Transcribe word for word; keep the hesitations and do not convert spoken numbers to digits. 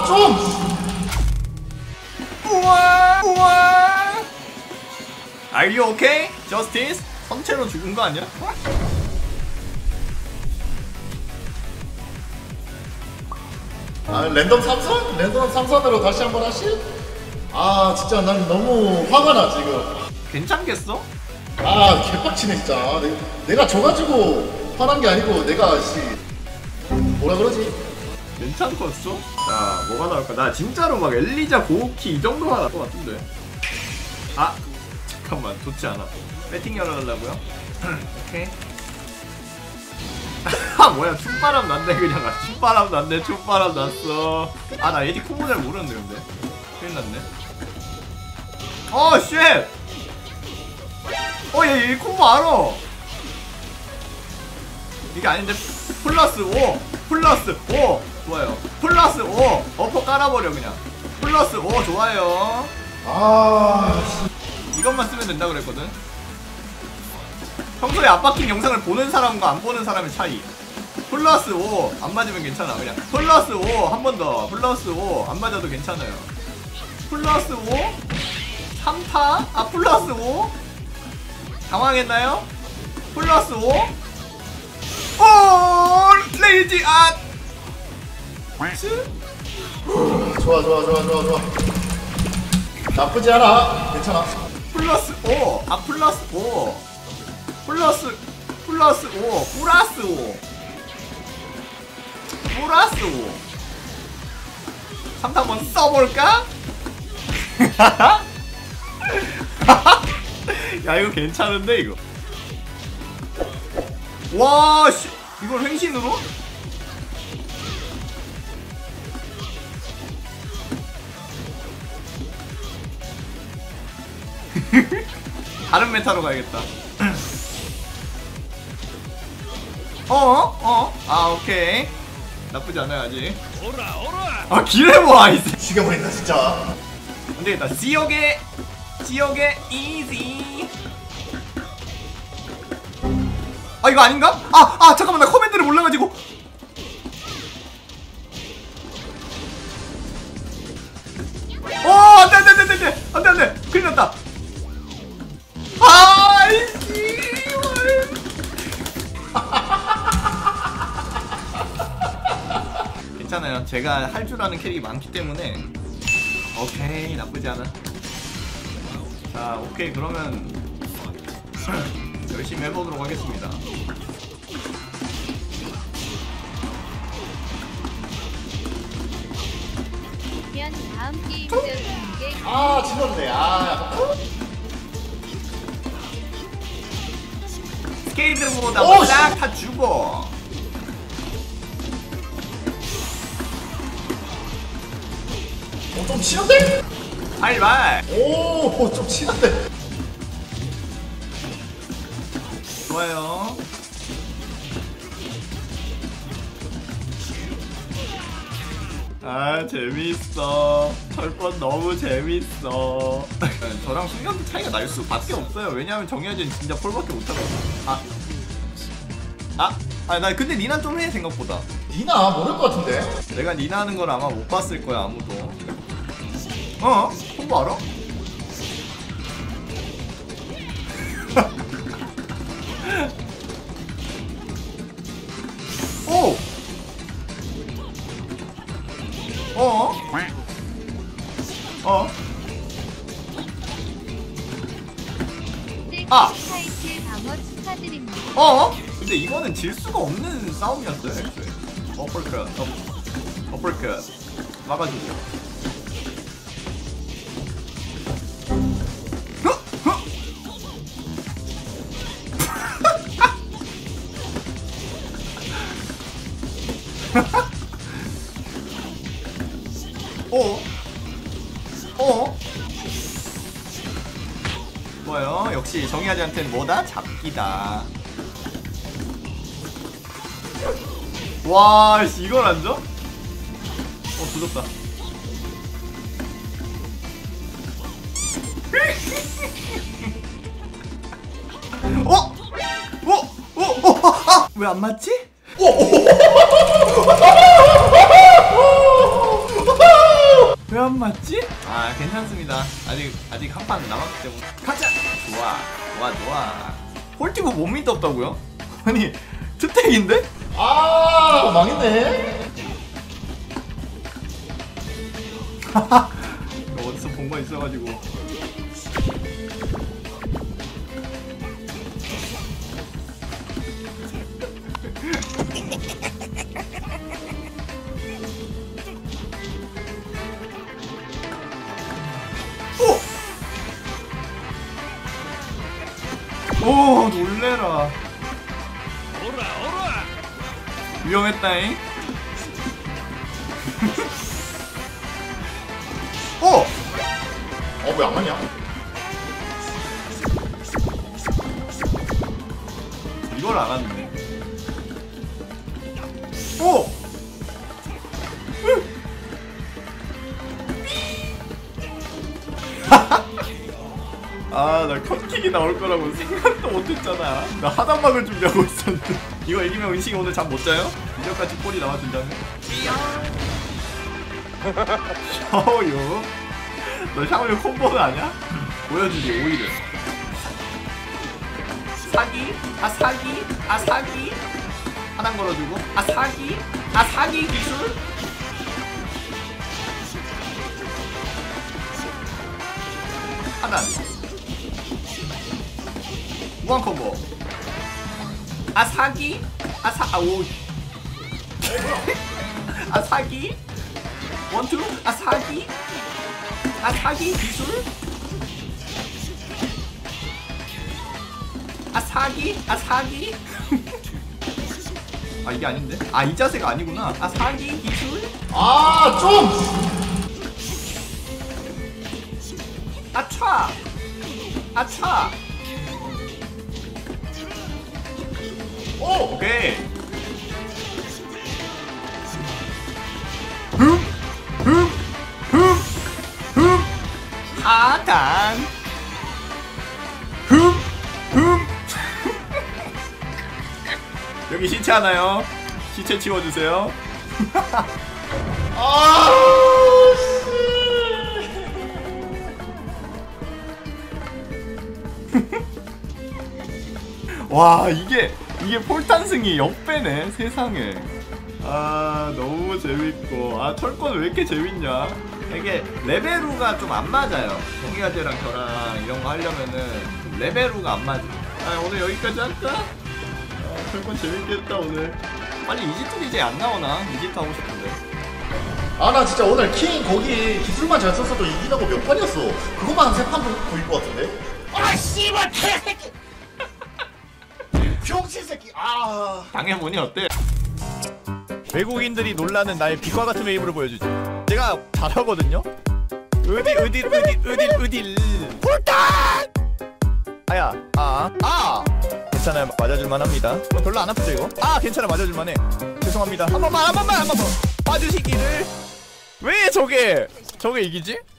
좀! 우와 우와. Are you okay? Justice? 선체로 죽은 거 아니야? 아 랜덤 삼선? 랜덤 삼선으로 다시 한번 하실? 아 진짜 난 너무 화가 나 지금. 괜찮겠어? 아 개빡치네 진짜. 내, 내가 져가지고 화난 게 아니고 내가 씨 뭐라 그러지? 괜찮겠어? 자 뭐가 나올까? 나 진짜로 막 엘리자 고우키 이 정도가 나올 것 같은데. 아 잠깐만 좋지 않아. 배팅 열어달라고요? 오케이. 아 뭐야 춤바람 났네 그냥. 아, 춤바람 났네. 춤바람 났어. 아 나 에디 콤보 잘 모르는데 근데 큰일 났네. 어 쉣. 어얘 얘 콤보 알아. 이게 아닌데. 플러스 오 플러스 오 좋아요. 플러스 오 어퍼 깔아버려 그냥. 플러스 오 좋아요. 아 이것만 쓰면 된다 그랬거든. 평소에 압박킹 영상을 보는 사람과 안 보는 사람의 차이. 플러스 오 안 맞으면 괜찮아. 그냥 플러스 오 한 번 더. 플러스 오 안 맞아도 괜찮아요. 플러스 오 삼 타? 아 플러스 오? 당황했나요? 플러스 오? 오 레이지 아 좋아 좋아 좋아 좋아 좋아. 나쁘지 않아. 괜찮아. 플러스 오! 아 플러스 오! 플러스 플러스 오! 플러스 오! 플러스 오! 삼 타 한번 써볼까? 야 이거 괜찮은데 이거. 와 씨! 이걸 횡신으로? 다른 메타로 가야겠다. 어? 어? 아 오케이. 나쁘지 않아요 아직. 아 기회 모아 이제. 죽여버린다 진짜. 안되겠다. 지옥의 지옥의 이지. 아 이거 아닌가? 아! 아 잠깐만 나 커맨드를 몰라가지고. 어 안돼 안돼 안돼 안돼 안돼 안돼 큰일 났다. 아이씨 괜찮아요. 제가 할 줄 아는 캐릭이 많기 때문에 오케이 나쁘지 않아. 자 오케이 그러면 열심히 해보도록 하겠습니다. 다음 게임 때 아 질렀네. 아 스케이트보다 싹 다 주고. 어, 좀 치는데? 발발. 오, 좀 치는데. 좋아요. 아 재밌어. 철권 너무 재밌어. 저랑 숙련도 차이가 날 수밖에 없어요. 왜냐하면 정해진 진짜 폴밖에 못하거든. 아, 아, 아, 나 근데 니나 좀 해 생각보다. 니나 모를 것 같은데? 내가 니나 하는 걸 아마 못 봤을 거야 아무도. 어? 콤보 알아? 오! 어? 어? 아! 어? 근데 이거는 질 수가 없는 싸움이었어요 애초에. 어퍼컷 어, 어퍼컷 막아주고. 어? 어? 좋아요. 역시 정의하지한테는 뭐다? 잡기다. 와, 이걸 안 줘? 어, 조졌다. 어? 어? 어? 어? 아! 왜 안 맞지? 어? 판 맞지? 아 괜찮습니다. 아직 아직 한 판 남았기 때문에 가자. 좋아 좋아 좋아. 홀티브 못 믿었다고요? 아니 투택인데? 아 망했네. 어디서 본 거 있어가지고. 오 놀래라. 위험했다잉. 오! 어 왜 안 맞냐? 이걸 안 왔네. 오! 아, 나 컷킥이 나올 거라고 생각도 못했잖아. 나 하단막을 준비하고 있었는데. 이거 이기면 은식이 오늘 잠 못 자요? 이전까지 골이 나와준다면? 샤오유. 너 샤오유 콤보는 아냐? 보여주지, 오히려. 사기? 아, 사기? 아, 사기? 하단 걸어주고. 아, 사기? 아, 사기 기술? 하단. 무한 콤보. 아 사기? 아 사, 아 오. 아 사기? 원투? 아 사기? 아 사기 기술? 아 사기? 아 사기? 아 이게 아닌데? 아 이 자세가 아니구나. 아 사기 기술? 아 좀. 아차! 아차! 오. 오케이. 흠! 흠! 흠! 흠! 하단! 흠! 흠! 여기 시체 하나요? 시체 치워주세요. 아. 와 이게 이게 폴탄승이 역배네 세상에. 아 너무 재밌고. 아 철권 왜 이렇게 재밌냐. 이게 레벨루가 좀 안 맞아요. 동기가제랑 저랑 이런 거 하려면은 좀 레벨루가 안 맞아. 아 오늘 여기까지 할까? 아, 철권 재밌겠다 오늘. 빨리 이집트 디제이 안 나오나? 이집트 하고 싶은데. 아 나 진짜 오늘 킹 거기 기술만 잘 썼어도 이기다고 몇 판이었어. 그것만 세 판 보일 것 같은데. 아 씨발 개새끼. 병신 새끼. 아. 당해보니 어때? 외국인들이 놀라는 나의 빛과 같은 웨이브를 보여주지. 제가 잘하거든요. 으딜 으딜 으딜 으딜 으딜 폴탄! 아야 아 아 괜찮아요. 맞아줄만 합니다. 어, 별로 안 아프죠 이거? 아 괜찮아 맞아줄만 해. 죄송합니다. 한 번만 한 번만 한 번만 봐주시기를. 왜 저게 저게 이기지?